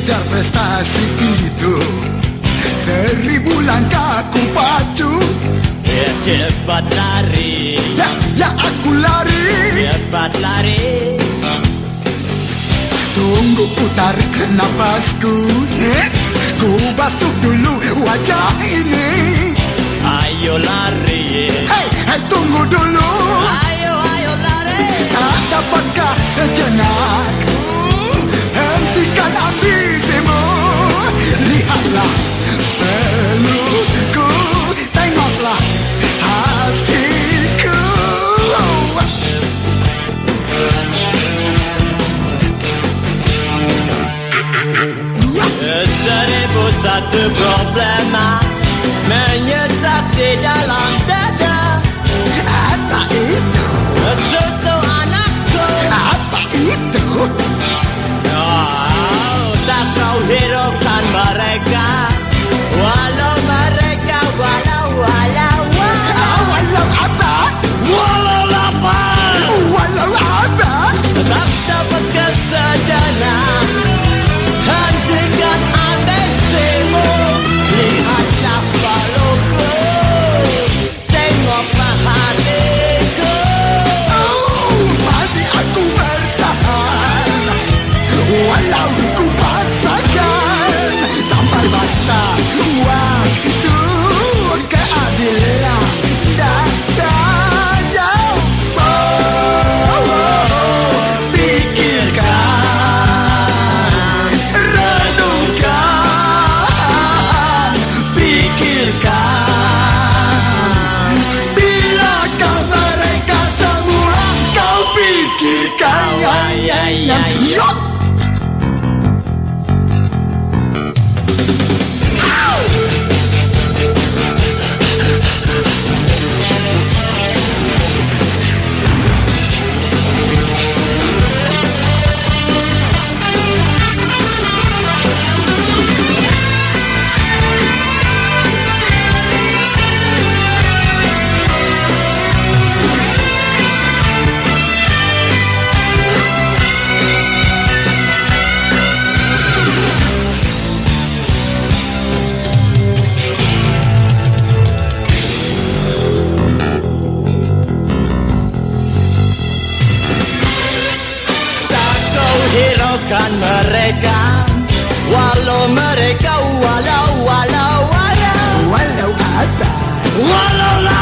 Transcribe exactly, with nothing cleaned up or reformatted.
kejar prestasi itu. Seribu langkah ku pacu, ya cepat lari, ya, ya aku lari, cepat lari. Tunggu ku tarik nafasku, ku basuh dulu wajah ini. Ayo lari, Hei, hei tunggu dulu. ayo ayo lari. Tak dapatkah sejenak hentikan ambisimu? Lihatlah pelukku, tengoklah hatiku. Seribu satu problema menyesak di dalam dada. Apa itu? Susu anakku. Apa itu? Oh, tak kau hiraukan mereka, walau mereka walau walau walau Walau apa? walau lapar, Walau apa? tetap dapat kesejenak. Hentikan ambisimu, lihatlah pelukku, tengoklah hatiku. Oh, masih aku bertahan, walau ku paksakan sampai masa waktu keadilan datang. Oh, oh, pikirkan, renungkan, pikirkan. Bilakah mereka semua kau pikirkan? Yo! Hiraukan mereka, walau mereka walau walau walau Walau apa? walau